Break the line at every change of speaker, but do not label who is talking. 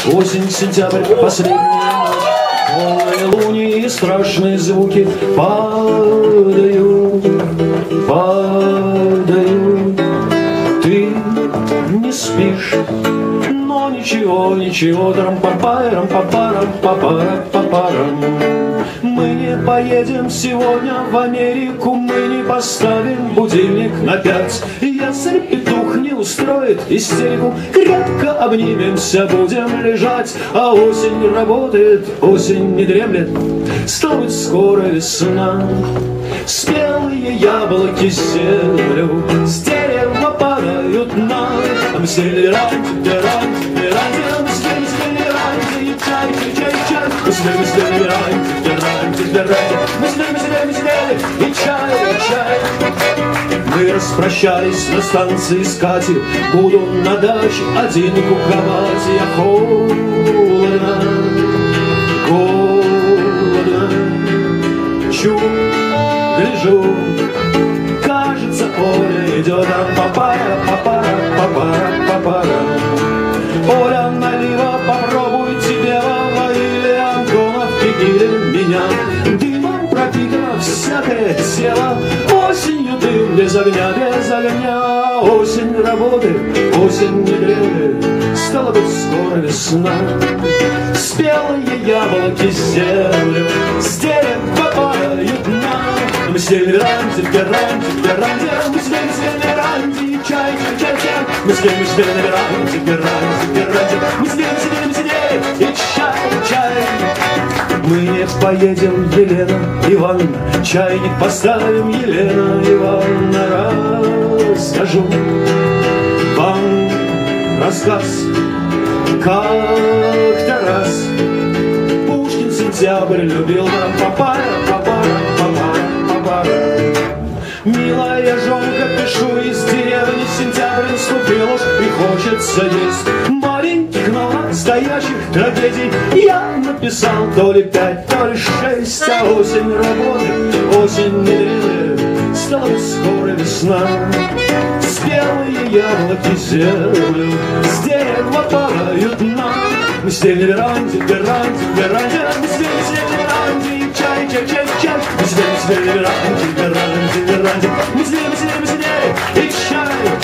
Осень, сентябрь, последняя ночь, полные луни и страшные звуки. Падаю, падаю. Ты не спишь, но ничего, ничего. Рам-па-па-рам-па-па-рам-па-па-рам-па-па-рам. Мы не поедем сегодня в Америку, мы не поставим будильник на 5. Если петух не устроит истерику, крепко обнимемся, будем лежать. А осень работает, осень не дремлет, стало быть, скоро весна. Спелые яблоки землю с дерева падают на. Мы распрощались на станции с Катей, буду на даче один куковать. Я холодно, голодно, гляжу, кажется, Оля идет. Папара. Оля, налива, попробуй тебе или Антонов или меня. Дымом пропитано всякое тело, осенью дым без огня, без огня. Осень работает, осень не дремлет, стало быть, скоро весна. Спелые яблоки землю с дерева падают на. Мы с ними веранде, мы с ними веранде, чай. Мы с ними веранде, мы сидели, и чай. Мы не поедем, Елена Ивановна, чайник поставим, Елена Ивановна. Расскажу вам рассказ. Как-то раз Пушкин сентябрь любил. Милая жонка, пишу из деревни, сентябрь наступил уж и хочется есть маленьких, но настоящих трагедий. Я написал то ли 5, то ли 6, а осень работает, осень не дремлет, стала скоро весна. Спелые яблоки землю с дерева падают на. Мы сидели на веранде, мы сидели на веранде, чай. Мы сидели на веранде, мы сидели, и чай.